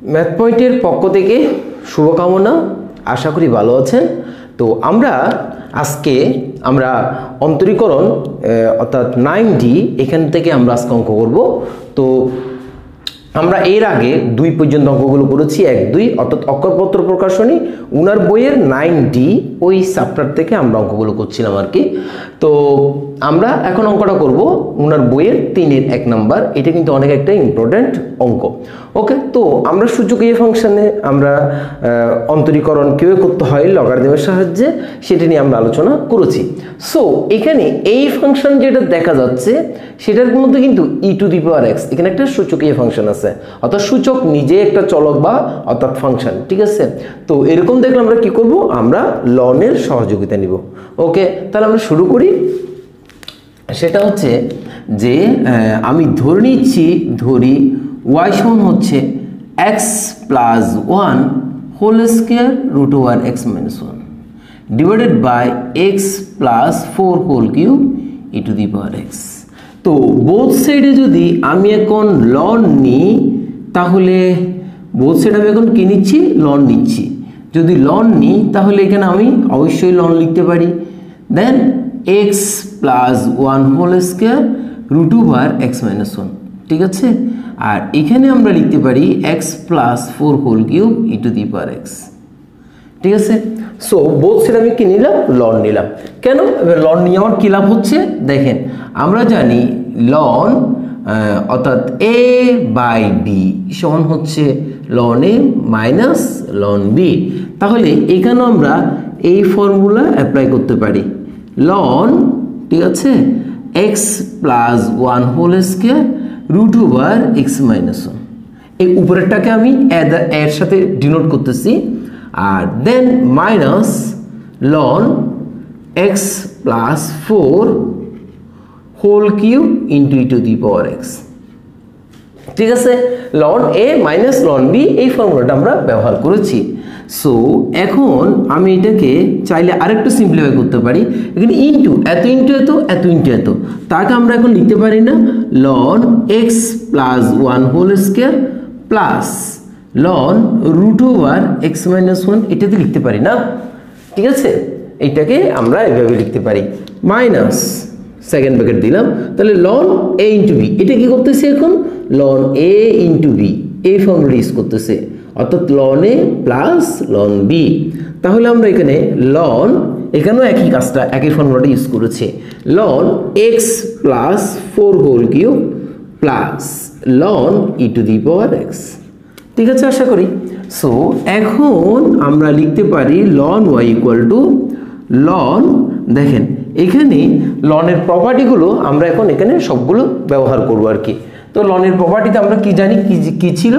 Math পয়েন্টের পক্ষ থেকে শুভকামনা, আশা করি ভালো আছেন। তো আজকে আমরা অন্তরীকরণ অর্থাৎ 9D এখান থেকে আমরা আজকে অঙ্ক করব। তো আমরা এর আগে 2 পর্যন্ত অঙ্কগুলো করেছি, 1, 2 অর্থাৎ অক্ষরপত্র প্রকাশনী উনার বইয়ের 9D ওই চ্যাপ্টার থেকে আমরা অঙ্কগুলো করছিলাম আর কি। তো আমরা এখন অঙ্কটা করব উনার বইয়ের 3-এর 1 নাম্বার। এটা কিন্তু অনেক একটা ইম্পর্টেন্ট অঙ্ক। ওকে, তো আমরা সূচকীয় ফাংশনে আমরা অন্তরীকরণ কিভাবে করতে হয় লগারিদমের সাহায্যে সেটা নিয়ে আমরা আলোচনা করেছি। সো এখানে এই ফাংশন যেটা দেখা যাচ্ছে সেটার মধ্যে কিন্তু e⁴x এখানে একটা সূচকীয় ফাংশন আছে, অর্থাৎ সূচক নিজে একটা চলক বা অর্থাৎ ফাংশন, ঠিক আছে। তো এরকম দেখলে আমরা কি করব, আমরা লনের সহযোগিতা নিব। ওকে, তাহলে আমরা শুরু করি। সেটা হচ্ছে যে আমি ধরি y সমান হচ্ছে x plus 1 whole square root over x minus 1 divided by x plus 4 whole cube e⁴x। তো বোথ সাইডে যদি আমি এখন লন নিই তাহলে বোথ সাইডে আমি এখন কি নিচ্ছি, লন নিচ্ছি। যদি লন নিই তাহলে এখানে আমি অবশ্যই লন লিখতে পারি, then x plus 1 whole square root over x minus 1, ঠিক আছে। আর এখানে আমরা লিখতে পারি x plus 4 whole cube e⁴x, ঠিক আছে। সো বোথ সাইড আমি কি নিলাম, লন নিলাম। কেন লন নিয়ে আমার কি লাভ হচ্ছে দেখেন, আমরা জানি লন অর্থাৎ a বাই b সমান হচ্ছে ln a minus ln b। তাহলে এখানে আমরা এই ফর্মুলা অ্যাপ্লাই করতে পারি, লন, ঠিক আছে, x plus 1 whole square root over x minus 1। এই উপরেরটাকে আমি এর সাথে ডিনোট করতেছি, আর then minus loan x plus 4 whole cube into e⁴x, ঠিক আছে। Ln a minus ln b এই ফর্মুলাটা আমরা ব্যবহার করেছি। সো এখন আমি এটাকে চাইলে আরেকটু সিম্পলিফাই করতে পারি, এখানে ইন্টু এত ইন্টু এত এত ইন্টু এত, তাকে আমরা এখন লিখতে পারি না ln x plus 1 whole square plus ln root over x minus 1, এটাতে লিখতে পারি না, ঠিক আছে। এইটাকে আমরা এভাবে লিখতে পারি মাইনাস সেকেন্ড ব্র্যাকেট দিলাম, তাহলে লন a ইন্টু b, এটা কি করতেছে এখন লন a ইন্টু b এই ফর্মুলা ইউজ করতেছে, অর্থাৎ ln a plus ln b। তাহলে আমরা এখানে লন, এখানেও একই কাজটা একই ফর্মুলাটা ইউজ করেছে, ln x plus 4 whole cube plus ln e⁴x, ঠিক আছে আশা করি। সো এখন আমরা লিখতে পারি ln y equal to ln, দেখেন এখানে লনের প্রপার্টিগুলো আমরা এখন এখানে সবগুলো ব্যবহার করব আর কি। তো লনের প্রপার্টিতে আমরা কি জানি, কি ছিল,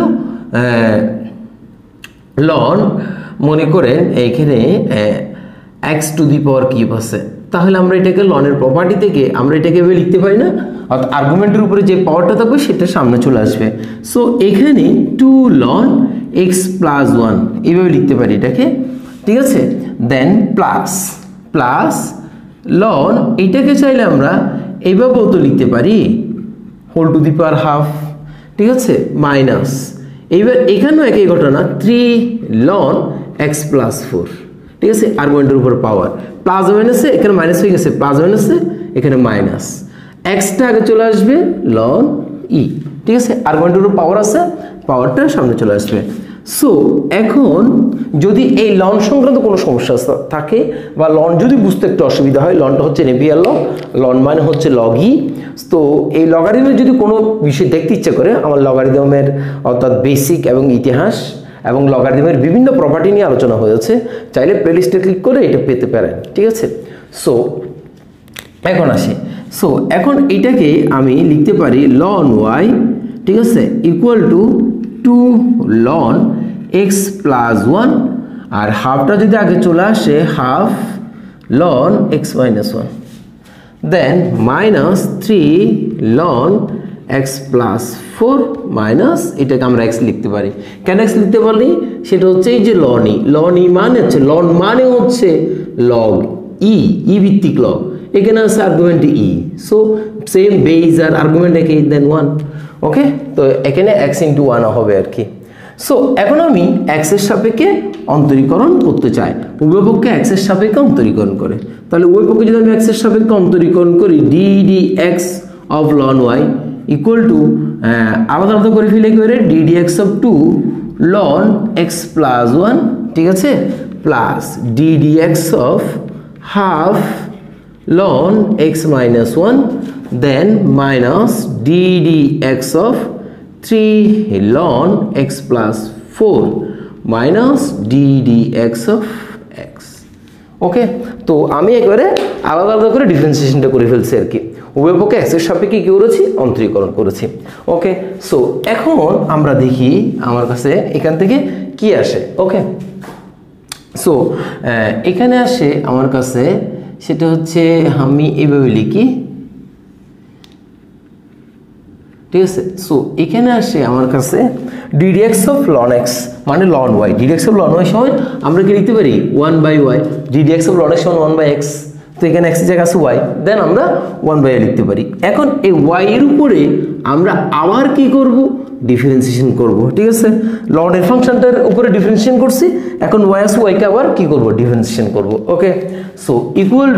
লন মনে করেন এখানে x to the power cube আছে, তাহলে আমরা এটাকে লনের প্রপার্টি থেকে আমরা এটাকে এভাবে লিখতে পারি না, অর্থাৎ আর্গুমেন্টের উপরে যে পাওয়ারটা থাকবে সেটা সামনে চলে আসবে। সো এখানে 2 লন x প্লাস 1 এইভাবে লিখতে পারি এটাকে, ঠিক আছে। দেন প্লাস লন, এটাকে চাইলে আমরা এইভাবেও তো লিখতে পারি whole to the power half, ঠিক আছে, মাইনাস এইবার এখানেও একই ঘটনা 3 লন x প্লাস 4, ঠিক আছে, আর্গুমেন্টের উপর পাওয়ার প্লাস মাইনাসে এখানে মাইনাস হয়ে গেছে, প্লাস মাইনাসে এখানে মাইনাস, এক্সটা আগে চলে আসবে লন ই, ঠিক আছে, আর্গুমেন্টের উপর পাওয়ার আছে, পাওয়ারটা সামনে চলে আসবে। সো এখন যদি এই লন সংক্রান্ত কোনো সমস্যা থাকে বা লন যদি বুঝতে একটু অসুবিধা হয়, লনটা হচ্ছে নেপিয়ার লগ, লন মানে হচ্ছে লগ ই। তো এই লগারিদমের যদি কোনো বিষয় দেখতে ইচ্ছা করে, আমার লগারিদমের অর্থাৎ বেসিক এবং ইতিহাস এবং লগারিদমের বিভিন্ন প্রপার্টি নিয়ে আলোচনা হয়েছে, চাইলে প্লেলিস্টে ক্লিক করে এটা পেতে পারেন, ঠিক আছে। সো এখন আসে, সো এখন এটাকে আমি লিখতে পারি লন y, ঠিক আছে, equal to 2 ln x plus 1, আর হাফটা যদি আগে চলে আসে half ln x minus 1, then minus 3 ln x plus 4 minus এটাকে আমরা x লিখতে পারি। কেন x লিখতে পারি, সেটা হচ্ছে এই যে লন ই মানে হচ্ছে লন মানে হচ্ছে লগ ই ভিত্তিক লগ, এখানে আছে argument e, so same base আর আর্গুমেন্ট একই, দেন 1। ওকে, তো এখানে x ইন্টু 1 হবে আর কি। সো এখন আমি x এর সাপেক্ষে অন্তরীকরণ করতে চাই, উভয় পক্ষে x এর সাপেক্ষে অন্তরীকরণ করে। তাহলে উভয় পক্ষে যদি আমি x এর সাপেক্ষে অন্তরীকরণ করি d dx of ln y equal to আলাদা আলাদা করে ফেলে করে d dx of 2 ln x plus 1, ঠিক আছে, plus d dx of half ln x minus 1 then minus d dx of 3 ln x plus 4 minus d dx of x। Okay, তো আমি একবারে আলাদা আলাদা করে ডিফারেন্সিয়েশনটা করে ফেলছি আর কি, উভয় পক্ষে x এর সাপেক্ষে কি করেছি, অন্তরীকরণ করেছি। ওকে, সো এখন আমরা দেখি আমার কাছে এখান থেকে কি আসে। ওকে, সো এখানে আসে আমার কাছে, সেটা হচ্ছে আমি এইভাবে লিখি, ঠিক আছে। সো এখানে আসে আমার কাছে d dx of ln x মানে ln y, d dx of ln y সমান আমরা কি লিখতে পারি 1/y, d dx of ln x সমান 1/x, তো এখানে x এর জায়গায় আছে y, দেন আমরা 1/y লিখতে পারি। এখন এই y এর উপরে আমরা আবার কি করব, ডিফারেন্সিয়েশন করব, ঠিক আছে। ln এর ফাংশনটার উপরে ডিফারেন্সিয়েশন করছি, এখন y আছে, y কে আবার কি করব, ডিফারেন্সিয়েশন করব। ওকে, সো ইকুয়াল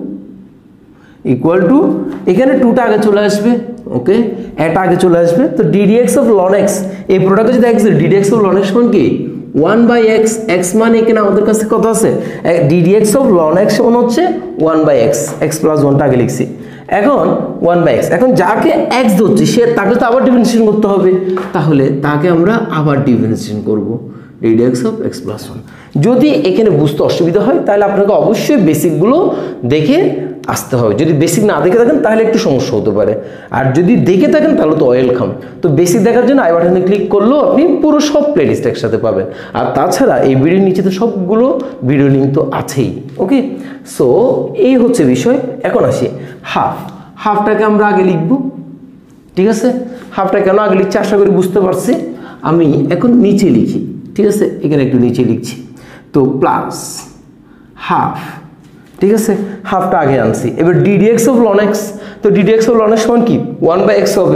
টু এখানে 2টা আগে চলে আসবে, ওকে, এটা আগে চলে আসবে, তো d dx of ln x এই প্রোডাক্টে যদি x d dx of ln x সমান কি 1/x, x মানে এখানে আমাদের কাছে কত আছে, d dx of ln x সমান হচ্ছে 1/x, x plus 1 টা আগে লিখছি, এখন 1/x, এখন যাকে x ধরছি সে তাকে তো আবার ডিফারেন্সিয়েশন করতে হবে, তাহলে তাকে আমরা আবার ডিফারেন্সিয়েশন করব d dx of x plus 1। যদি এখানে বুঝতে অসুবিধা হয় তাহলে আপনাকে অবশ্যই বেসিকগুলো দেখে আসতে হবে, যদি বেসিক না দেখে থাকেন তাহলে একটু সমস্যা হতে পারে, আর যদি দেখে থাকেন তাহলে তো ওয়েলকাম। তো বেসিক দেখার জন্য আই বাটনে ক্লিক করলেও আপনি পুরো সব প্লেলিস্ট একসাথে পাবেন, আর তাছাড়া এই ভিডিওর নিচে তো সবগুলো ভিডিও লিঙ্ক তো আছেই। ওকে, সো এই হচ্ছে বিষয়। এখন আসি হাফটাকে আমরা আগে লিখব, ঠিক আছে। হাফটা কেন আগে লিখছি আশা করি বুঝতে পারছি। আমি এখন নিচে লিখি, ঠিক আছে, এখানে একটু নিচে লিখছি, তো প্লাস হাফ, ঠিক আছে, হাফটা আগে আনছি। এবার d dx of ln x, তো d dx of ln x সমান কি 1/x হবে,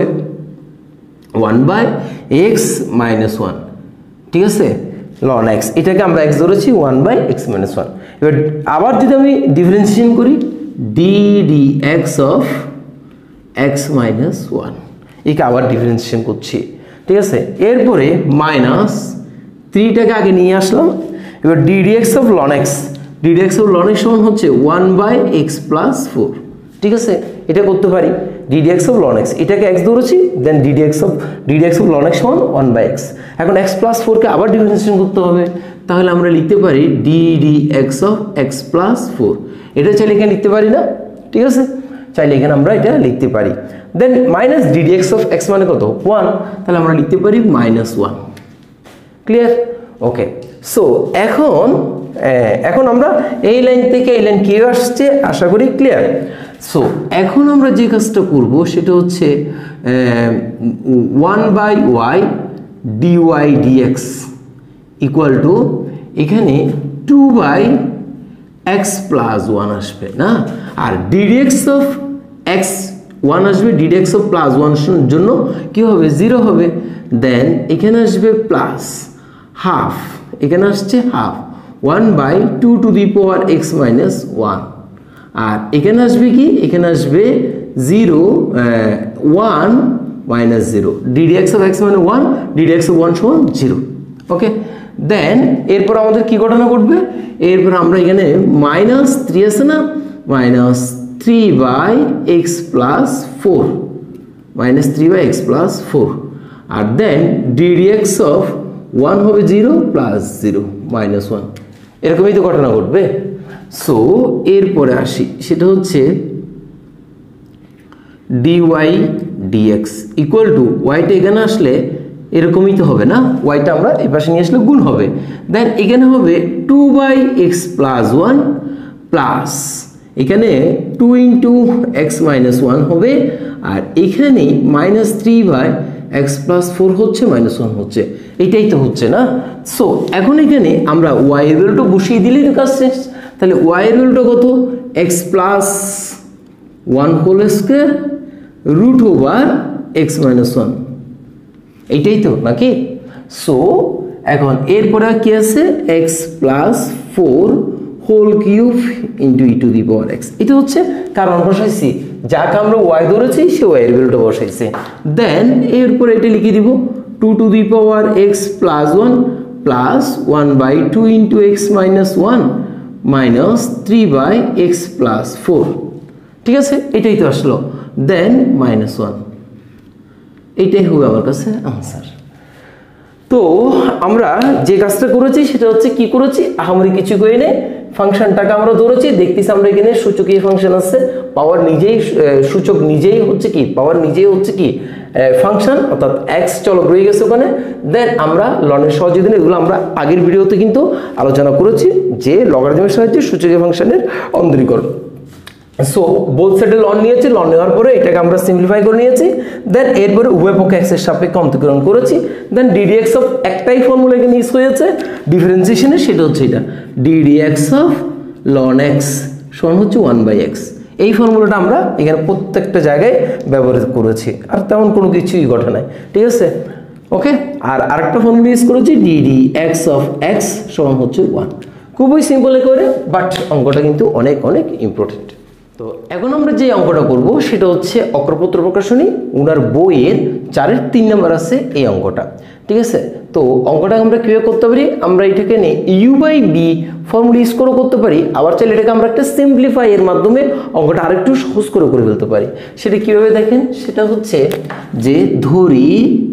1/x minus 1, ঠিক আছে, ln x এটাকে আমরা x ধরেছি 1/x minus 1। এবার আবার যদি আমি ডিফারেন্সিয়েশন করি d dx of x minus 1, একে আবার ডিফারেন্সিয়েশন করছি, ঠিক আছে। এরপরে মাইনাস 3টাকে আগে নিয়ে আসলাম, এবার d dx of ln x, d dx of ln x সমান হচ্ছে 1/x plus 4, ঠিক আছে, এটা করতে পারি d dx of ln x, এটাকে x ধরেছি, দেন d dx of ln x সমান 1/x। এখন x plus 4 কে আবার ডিফারেন্সিয়েশন করতে হবে, তাহলে আমরা লিখতে পারি d dx of x plus 4, এটা চাইলে এখানে লিখতে পারি না, ঠিক আছে, চাইলে এখানে আমরা এটা লিখতে পারি। Then minus d dx of x মানে কত 1, তাহলে আমরা লিখতে পারি -1। ক্লিয়ার? ওকে, সো এখন আমরা এই লাইন থেকে এই লাইন কি আসছে আশা করি ক্লিয়ার। সো এখন আমরা যে কাজটা করব সেটা হচ্ছে 1/y dy dx equal to এখানে 2/x plus 1 আসবে না, আর d dx of x 1 আসবে, d dx of plus 1 এর জন্য কি হবে 0 হবে, দেন এখানে আসবে প্লাস হাফ, এখানে আসছে half 1/2 to the power x minus 1, আর এখানে আসবে কি, এখানে আসবে 0 1 minus 0, d dx of x মানে 1, d dx of 1 সমান 0। ওকে, দেন এরপর আমাদের কি ঘটনা ঘটবে, এরপর আমরা এখানে -3 আছে না, -3/x plus 4, -3/x plus 4, R then d dx of 1 হবে 0 plus 0 -1, এরকমই তো ঘটনা ঘটবে। সো এরপরে আসি, সেটা হচ্ছে dy dx ইকুয়াল টু ওয়াইটা এখানে আসলে এরকমই তো হবে না, ওয়াইটা আমরা এই পাশে নিয়ে আসলে গুণ হবে, দেন এখানে হবে 2/x plus 1 প্লাস এখানে 2 into x minus 1 হবে, আর এখানে -3/x plus 4 হচ্ছে -1 হচ্ছে, এটাই তো হচ্ছে না। সো এখন এখানে আমরা y এর ভ্যালুটা বসিয়ে দিলেই কাজ শেষ। তাহলে y এর ভ্যালুটা কত, x plus 1 whole square root over x minus 1, এইটাই তো নাকি। সো এখন এরপরে কি আছে x plus 4 whole cube into e to the power x, এটা হচ্ছে কারণ বসাইছি, যাকে আমরা y ধরেছি সে y এর ভ্যালুটা বসাইছে। দেন এরপরে এটা লিখে দিব 2 to the power x plus 1 plus 1/2 into x minus 1 minus 3/x plus 4, ঠিক আছে, এটাই তো আসলো। দেন মাইনাস 1, এইটাই হবে আমার কাছে আনসার। তো আমরা যে কাজটা করেছি সেটা হচ্ছে কি করেছি, আহামরি কিছু করে নেই, ফাংশনটাকে আমরা ধরেছি, দেখতেছি আমরা এখানে সূচকীয় ফাংশন আছে, পাওয়ার নিজেই সূচক নিজেই হচ্ছে কি, পাওয়ার নিজেই হচ্ছে কি ফাংশন, অর্থাৎ x চলক রয়ে গেছে ওখানে। দেন আমরা লনের সাহায্যে দিন, এগুলো আমরা আগের ভিডিওতে কিন্তু আলোচনা করেছি যে লগারিদমের সাহায্যে সূচকীয় ফাংশনের অন্তরীকরণ। সো বোথ সাইডে লন নিয়েছি, লন নেওয়ার পরে এটাকে আমরা সিম্পলিফাই করে নিয়েছি। দেন এরপরে উভয় পক্ষে x এর সাপেক্ষে অন্তরীকরণ করেছি। দেন ddx অফ একটাই ফর্মুলা এখানে ইউজ হয়েছে ডিফারেন্সিয়েশনের, সেটা হচ্ছে এটা ddx অফ ln x সমান হচ্ছে 1/x। এই ফর্মুলাটা আমরা এখানে প্রত্যেকটা জায়গায় ব্যবহার করেছি, আর তেমন কোনো কিছুই ঘটে নাই, ঠিক আছে, ওকে। আর আরেকটা ফর্মুলা ইউজ করেছি ddx অফ x সমান হচ্ছে 1। খুবই সিম্পল করে, বাট অঙ্কটা কিন্তু অনেক অনেক ইম্পর্টেন্ট। তো এখন আমরা যে অঙ্কটা করব সেটা হচ্ছে অক্রপত্র প্রকাশনী উনার বইয়ের 4-এর 3 নম্বর আছে এই অঙ্কটা, ঠিক আছে। তো অঙ্কটা আমরা কিভাবে করতে পারি, আমরা এটাকে নিয়ে u/b ফর্মুলা ইউজ করে করতে পারি, আবার চাইলে এটাকে আমরা একটা সিম্পলিফাই এর মাধ্যমে অঙ্কটা আরেকটু সহজ করে ফেলতে পারি। সেটা কিভাবে দেখেন, সেটা হচ্ছে যে ধরি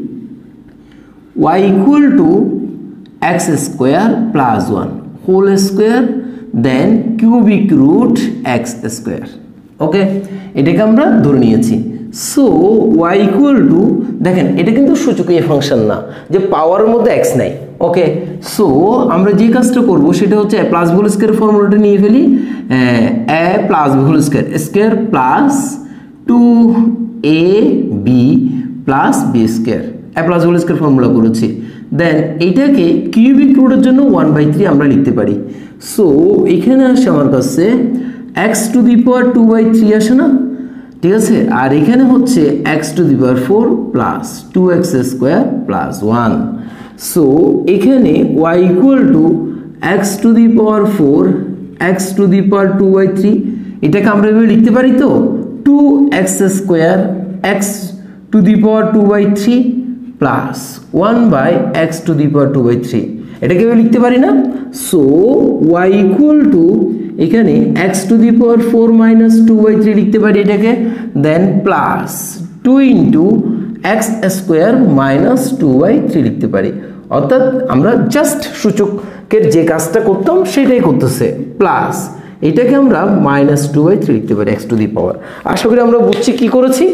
y equal to x square plus 1 whole square then cubic root x square, okay, এটাকে আমরা ধরে নিয়েছি। সো y ইকুয়াল টু, দেখেন এটা কিন্তু সূচকীয় ফাংশন না যে পাওয়ারের মধ্যে x নাই, ওকে। সো আমরা যে কাজটা করব সেটা হচ্ছে a plus b whole square ফর্মুলাটা নিয়ে ফেলি, a plus b whole square square plus 2ab plus b square, a plus b whole square formula করেছি। দেন এইটাকে কিউবিক রুটের জন্য 1/3 আমরা লিখতে পারি। সো এখানে আসে আমার কাছে x টু দি পাওয়ার 2/3 আসে না, ঠিক আছে, আর এখানে হচ্ছে x to the power 4 plus 2x square plus 1। So এখানে y equal to x to the power 4 x to the power 2/3, এটাকে আমরা এভাবে লিখতে পারি তো 2x square x to the power 2/3 plus 1/x to the power 2/3, এটাকে এভাবে লিখতে পারি না। সো y ইকুয়াল টু এখানে x to the power 4 minus 2/3 লিখতে পারি এটাকে, then plus 2 into x square minus 2/3 লিখতে পারি। অর্থাৎ আমরা জাস্ট সূচকের যে কাজটা করতাম সেটাই করতেছে, প্লাস এটাকে আমরা মাইনাস 2/3 লিখতে পারি x টু দি পাওয়ার। আশা করি আমরা বুঝছি কি করেছি।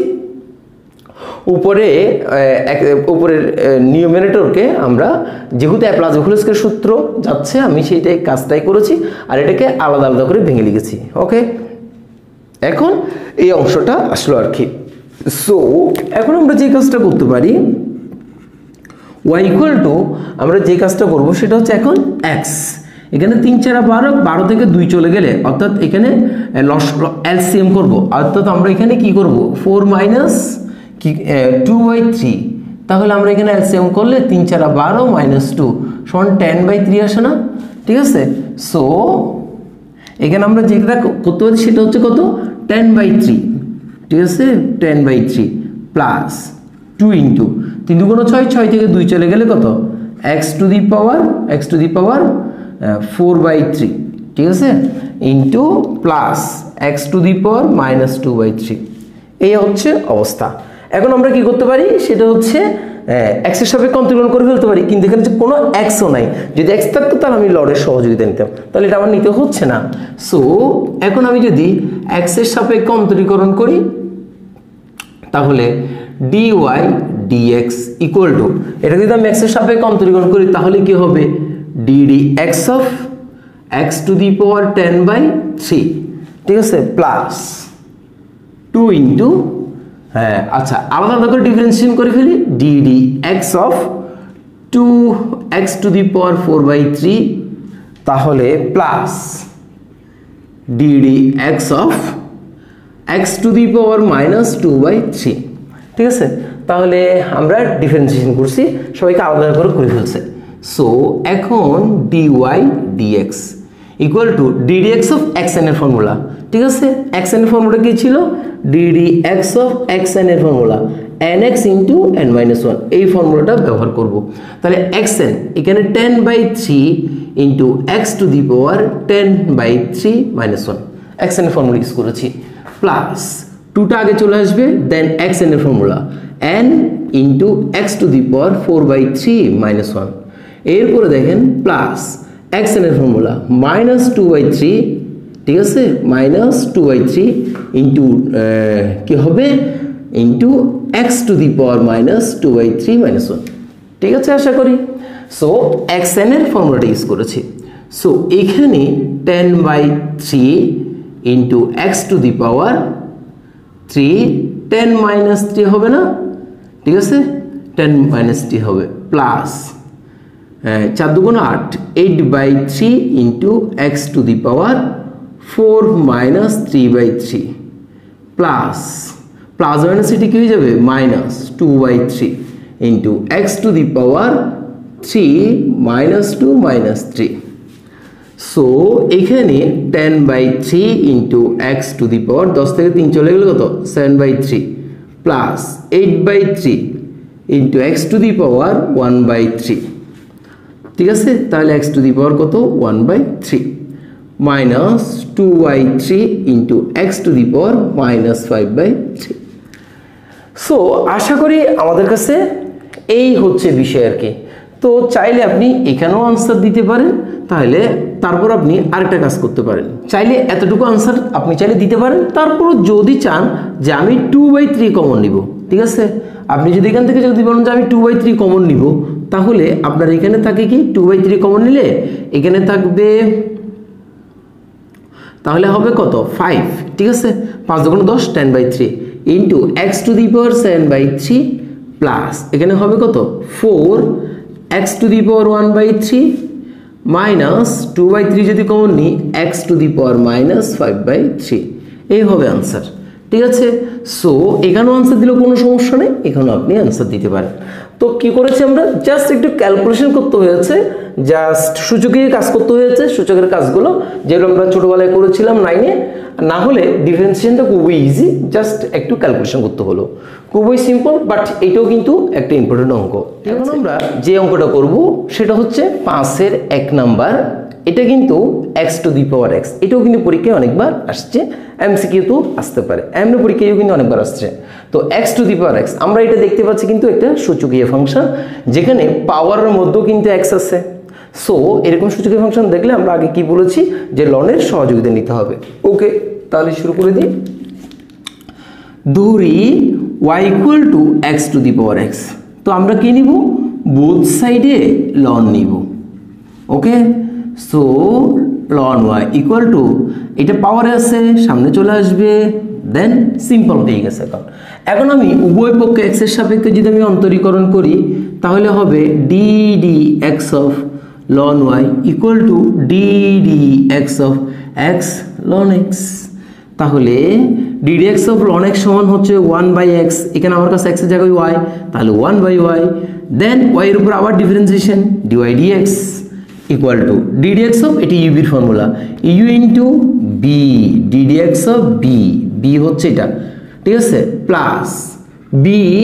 উপরের নিউমারেটরকে আমরা যেহেতু a plus b whole square সূত্র যাচ্ছে আমি সেইটাই কাজটাই করেছি, আর এটাকে আলাদা আলাদা করে ভেঙে লিখেছি, ওকে। এখন এই অংশটা আসলো আর কি। সো এখন আমরা যে কাজটা করতে পারি y ইকুয়াল টু, আমরা যে কাজটা করব সেটা হচ্ছে এখন x, এখানে 3 4 12, 12 থেকে 2 চলে গেলে অর্থাৎ এখানে এলসিএম করব, অর্থাৎ আমরা এখানে কি করব 4 মাইনাস 2/3, তাহলে আমরা এখানে এলসিএম করলে 3 4 12 মাইনাস 2 সমান 10/3 আসে না, ঠিক আছে। সো এখানে আমরা যেটা করতে পারি সেটা হচ্ছে কত 10/3, ঠিক আছে, 10/3 প্লাস 2 ইন্টু 3 2 6, 6 থেকে 2 চলে গেলে কত x টু দি পাওয়ার 4/3, ঠিক আছে, into plus x to the power minus 2/3, এই হচ্ছে অবস্থা। এখন আমরা কি করতে পারি সেটা হচ্ছে x এর সাপেক্ষে অন্তরীকরণ করে ফেলতে পারি, কিন্তু এখানে কোনো x ও নাই, যদি x থাকতো তাহলে আমি লরের সহযোগিতা নিতাম, তাহলে এটা আমার নিতে হচ্ছে না। সো এখন আমি যদি x এর সাপেক্ষে অন্তরীকরণ করি তাহলে dy dx ইকুয়াল টু, এটা যদি আমি x এর সাপেক্ষে অন্তরীকরণ করি তাহলে কি হবে ddx of x to the power 10/3, ঠিক আছে, প্লাস 2 ইন্টু, হ্যাঁ আচ্ছা আলাদা আলাদা করে ডিফারেন্সিয়েশন করে ফেলি, ddx of 2x to the power 4/3 তাহলে plus ddx of x to the power minus 2/3, ঠিক আছে। তাহলে আমরা ডিফারেন্সিয়েশন করছি, সবাইকে আলাদা করে ফেলছে। সো এখন dy dx equal to ddx of xn এর ফর্মুলা, ঠিক আছে। xn এর ফর্মুলা কি ছিল? ddx অফ xn এর ফর্মুলা nx ইন্টু n-1, এই ফর্মুলাটা ব্যবহার করব। তাহলে xn এখানে 10/3 into x to the power 10/3 - 1 xn এর ফর্মুলা ইউজ করেছি, প্লাস 2টা আগে চলে আসবে, দেন xn এর formula n into x to the power 4/3 - 1, এরপরে দেখেন প্লাস xn এর ফর্মুলা -2/3, ঠিক আছে, -2/3 ইন্টু কি হবে into x to the power -2/3 - 1, ঠিক আছে আশা করি। সো xn এর ফর্মুলাটা ইউজ করেছি। সো এখানে 10/3 into x to the power 3, 10 - 3 হবে না, ঠিক আছে, 10 - 3 হবে, plus 4 × 8 8/3 into x to the power 4 - 3/3, plus plus minus এটি কি হয়ে যাবে -2/3 into x to the power 3 - 2 - 3। So এখানে 10/3 into x to the power 10 থেকে 3 চলে গেল কত 7/3, plus 8/3 into x to the power 1/3, ঠিক আছে। তাহলে x টু দি পাওয়ার কত 1/3 minus 2/3 into x to the power -5/3। So আশা করি আমাদের কাছে এই হচ্ছে বিষয় আর কি। তো চাইলে আপনি এখানেও আনসার দিতে পারেন, তাহলে তারপর আপনি আরেকটা কাজ করতে পারেন, চাইলে এতটুকু আনসার আপনি চাইলে দিতে পারেন, তারপর যদি চান যে আমি 2/3 কমন নিব, ঠিক আছে, আপনি যদি এখান থেকে যদি বলেন যে আমি 2/3 কমন নিব, তাহলে আপনার এখানে থাকে কি 2/3 কমন নিলে এখানে থাকবে, তাহলে হবে কত 5, ঠিক আছে, 5 × 10 10/3 into x to the power 7/3, plus এখানে হবে কত 4 x to the power 1/3 minus 2/3 যদি কমন নিই x টু দি পাওয়ার -5/3, এই হবে আনসার, ঠিক আছে। সো এখানেও আনসার দিলেও কোনো সমস্যা নেই, এখানেও আপনি আনসার দিতে পারেন। তো কি করেছি আমরা, জাস্ট একটু ক্যালকুলেশন করতে হয়েছে, জাস্ট সূচকের কাজ করতে হয়েছে, সূচকের কাজগুলো যেগুলো আমরা ছোটবেলায় করেছিলাম 9-এ, না হলে ডিফারেন্সিয়েশনটা খুবই ইজি, জাস্ট একটু ক্যালকুলেশন করতে হলো, খুবই সিম্পল, বাট এটাও কিন্তু একটা ইম্পর্টেন্ট অঙ্ক। এখন আমরা যে অঙ্কটা করব সেটা হচ্ছে 5-এর 1 নাম্বার, এটা কিন্তু x to the power x, এটাও কিন্তু পরীক্ষায় অনেকবার আসছে, এমসিকিউ তো আসতে পারে, এমনি পরীক্ষায়ও কিন্তু অনেকবার আসছে। তো x to the power x আমরা এটা দেখতে পাচ্ছি কিন্তু একটা সূচকীয় ফাংশন, যেখানে পাওয়ারের মধ্যেও কিন্তু x আছে। সো এরকম সূচকীয় ফাংশন দেখলে আমরা আগে কি বলেছি যে লনের সহযোগিতা নিতে হবে। ওকে, তাহলে শুরু করে দিই। ধরি y equal to x to the power x, তো আমরা কি নিব, বোথ সাইডে লন নিব। ওকে, সো লন y ইকুয়াল টু, এটা পাওয়ারে আছে সামনে চলে আসবে, দেন সিম্পল হয়ে গেছে। এখন আমি উভয় পক্ষে x এর সাপেক্ষে যদি আমি অন্তরীকরণ করি, তাহলে হবে ddx of ln y equal to ddx of x ln x। তাহলে ddx অফ ln x সমান হচ্ছে 1/x, এখানে আমার কাছে x এর জায়গায় y, তাহলে 1/y, দেন y এর উপর আবার differentiation dy dx equal to ddx of, এটি u এর formula, u into b ddx of b, b হচ্ছে এটা, ঠিক আছে, plus b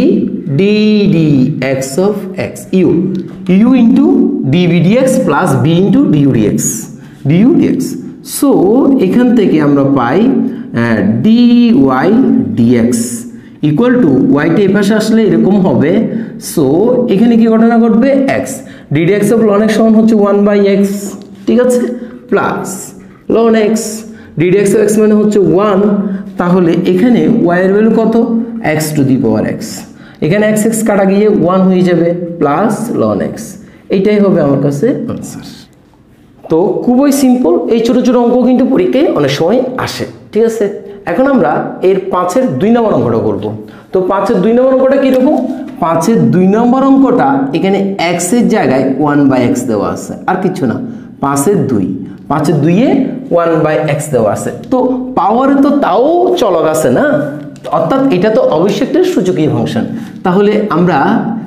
ddx of x, u into db dx plus b into du dx। So এখান থেকে আমরা পাই dy dx equal to y টা এই পাশে আসলে এরকম হবে। সো এখানে কি ঘটনা ঘটবে, x ddx of ln x সমান হচ্ছে 1/x, ঠিক আছে, plus ln x ddx of x মানে হচ্ছে 1, তাহলে এখানে y এর ভ্যালু কত x to the power x, এখানে x x কাটা গিয়ে 1 হয়ে যাবে, প্লাস ln x, এইটাই হবে আমার কাছে আনসার। তো খুবই সিম্পল, এই ছোট ছোট অঙ্ক কিন্তু পরীক্ষায় অনেক সময় আসে, ঠিক আছে। এখন আমরা এর 5-এর 2 নম্বর অঙ্কটা করব। তো 5-এর 2 নম্বর অঙ্কটা কীরকম, 5-এর 2 নম্বর অঙ্কটা এখানে x এর জায়গায় 1/x দেওয়া আছে, আর কিছু না, 5-এর 2-এ 1/x দেওয়া আছে। তো পাওয়ারে তো তাও চলক আছে না, অর্থাৎ এটা তো অবশ্যই একটা সূচকীয় ফাংশন। তাহলে আমরা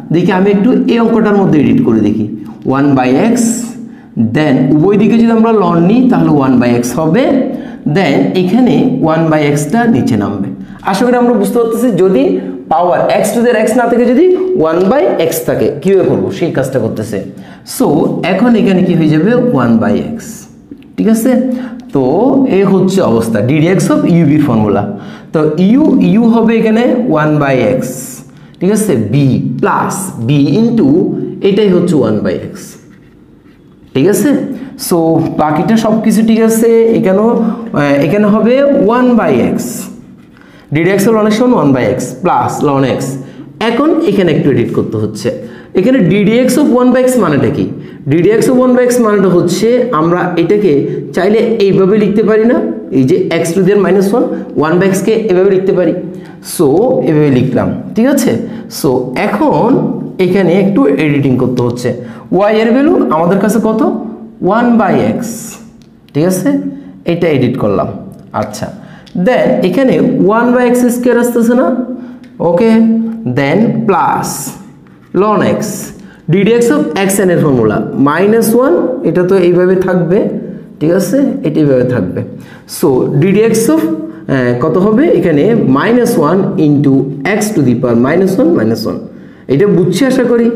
দেখি আমি একটু এই অঙ্কটার মধ্যে এডিট করে দেখি 1/x, দেন উভয় দিকে যদি আমরা লন নিই তাহলে 1/x হবে, দেন এখানে 1/xটা নিচে নামবে। আশা করি আমরা বুঝতে পারতেছি যদি power x to the x না থেকে যদি 1/x থাকে কিভাবে করবো সেই কাজটা করতেছে। সো এখন এখানে কি হয়ে যাবে 1/x, ঠিক আছে। তো এই হচ্ছে অবস্থা ddx অফ ইউবির ফর্মুলা। তো ইউ হবে এখানে 1/x, ঠিক আছে, বি প্লাস বি ইন্টু এটাই হচ্ছে 1/x, ঠিক আছে। সো বাকিটা সব কিছু ঠিক আছে। এখানে হবে 1/x, ddx এর লন x 1/x প্লাস লন x। এখন এখানে একটু এডিট করতে হচ্ছে। এখানে ddx অফ 1/x মানেটা কি? ddx অফ 1/x মানেটা হচ্ছে আমরা এটাকে চাইলে এইভাবে লিখতে পারি না, এই যে x টু দি -1 1/x কে এভাবে লিখতে পারি। সো এভাবে লিখলাম, ঠিক আছে। সো এখন এখানে একটু এডিটিং করতে হচ্ছে। y এর ভ্যালু আমাদের কাছে কত? 1/x, ঠিক আছে, এটা এডিট করলাম। আচ্ছা, দেন এখানে 1/x স্কয়ার আসতেছে না, ওকে, দেন প্লাস লন x, ddx of x n এর ফর্মুলা -1, এটা তো এইভাবে থাকবে, ঠিক আছে, এটা এইভাবে থাকবে। সো ddx অফ কত হবে এখানে -1 into x to the power -1 এটা বুঝছি আশা করি।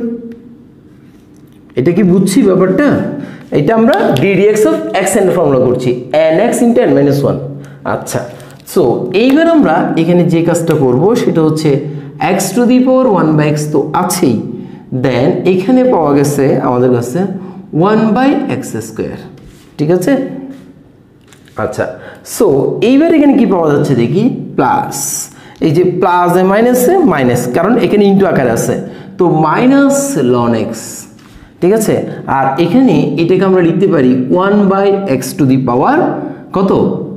এটা কি বুঝছি ব্যাপারটা? এটা আমরা ddx অফ x n এর ফর্মুলা করছি nx ইন্টু n -1। আচ্ছা, সো এইবার আমরা এখানে যে কাজটা করব সেটা হচ্ছে x to the power 1/x তো আছেই, দেন এখানে পাওয়া গেছে আমাদের কাছে 1/x স্কয়ার, ঠিক আছে। আচ্ছা, সো এইবার এখানে কি পাওয়া যাচ্ছে দেখি, প্লাস এই যে প্লাস এ মাইনাস, কারণ এখানে ইনটু আকারে আছে, তো মাইনাস লন x, ঠিক আছে। আর এখানে এটাকে আমরা লিখতে পারি 1/x টু দি পাওয়ার কত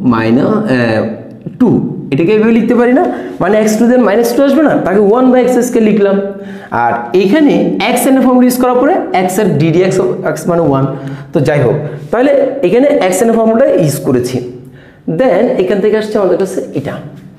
-2, এটাকে এইভাবে লিখতে পারি না, মানে x টু দি -2 আসবে না, তাকে 1/x কে লিখলাম। আর এখানে x এর ফর্মুলা ইউজ করার পরে x এর ddx অফ x মানে 1, তো যাই হোক, তাহলে এখানে x এর ফর্মুলাটা ইউজ করেছি। দেন এখান থেকে আসছে আমাদের কাছে এটা।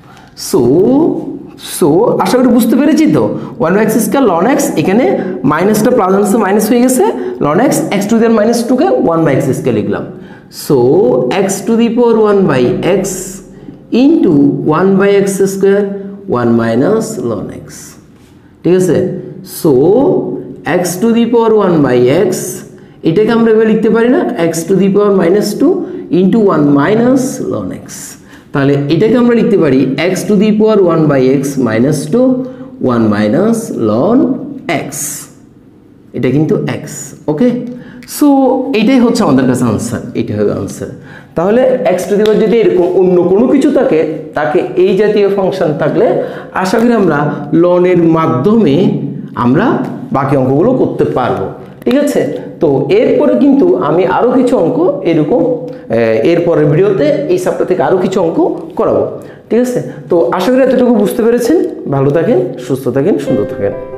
সো আশা করি বুঝতে পেরেছি তো, 1/x স্কয়ার লন x, এখানে মাইনাসটা প্লাস আনছে, মাইনাস হয়ে গেছে, লন x, x টু দি -2 কে 1/x স্কয়ার লিখলাম। So x to the power 1/x into 1/x square 1 minus loan x, ঠিক আছে। So x to the power 1/x, এটাকে আমরা এভাবে লিখতে পারি না, x to the power -2 into 1 minus loan x, তাহলে এটাকে আমরা লিখতে পারি x to the power 1/x -2 1 minus loan x, এটা কিন্তু x, ওকে। সো এটাই হচ্ছে আমাদের কাছে আনসার, এটা হবে আনসার। তাহলে x টু দি পাওয়ার যদি এরকম অন্য কোনো কিছু থাকে, তাকে এই জাতীয় ফাংশন থাকলে আশা করি আমরা লনের মাধ্যমে আমরা বাকি অঙ্কগুলো করতে পারবো, ঠিক আছে। তো এরপরে কিন্তু আমি আরও কিছু অঙ্ক এরকম এরপরের ভিডিওতে এই চ্যাপ্টার থেকে আরও কিছু অঙ্ক করাবো, ঠিক আছে। তো আশা করি এতটুকু বুঝতে পেরেছেন। ভালো থাকেন, সুস্থ থাকেন, সুন্দর থাকেন।